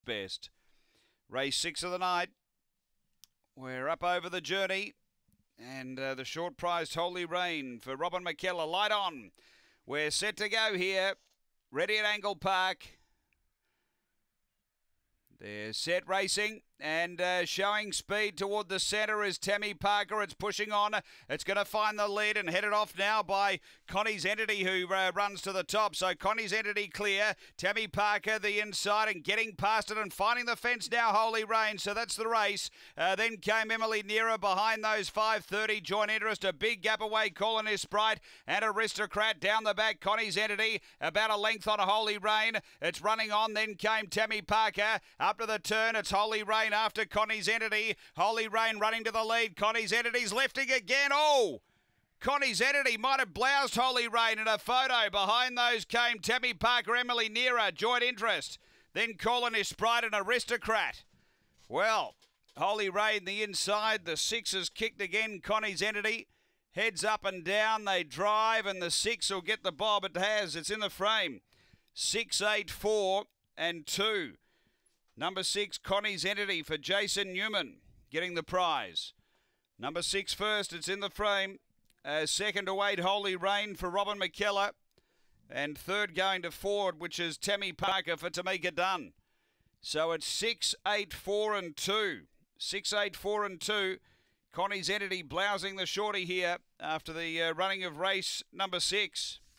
best. Race 6 of the night. We're up over the journey. And the short prized Holy Rain for Robin McKellar. Light on. We're set to go here. Ready at Angle Park. They're set racing and showing speed toward the centre is Tammy Parker. It's pushing on. It's going to find the lead and headed off now by Connie's Entity, who runs to the top. So Connie's Entity clear. Tammy Parker the inside and getting past it and finding the fence now, Holy Rain. So that's the race. Then came Emily Nearer behind those 5:30. Joint Interest, a big gap away, Colonist Sprite and Aristocrat down the back. Connie's Entity about a length on a Holy Rain. It's running on. Then came Tammy Parker up to the turn. It's Holy Rain after Connie's Entity. Holy Rain running to the lead. Connie's Entity's lifting again. Oh! Connie's Entity might have bloused Holy Rain in a photo. Behind those came Tammy Parker, Emily Nearer, Joint Interest. Then Colonist Sprite and Aristocrat. Well, Holy Rain the inside. The 6 is kicked again. Connie's Entity heads up and down. They drive and the 6 will get the bob. It has. It's in the frame. 6, 8, 4 and 2. Number 6, Connie's Entity for Jason Newman, getting the prize. Number 6 first, it's in the frame. Second to 8, Holy Rain for Robin McKellar. And third going to Ford, which is Tammy Parker for Tamika Dunn. So it's 6, 8, 4 and 2. 6, 8, 4 and 2. Connie's Entity blousing the shorty here after the running of race number 6.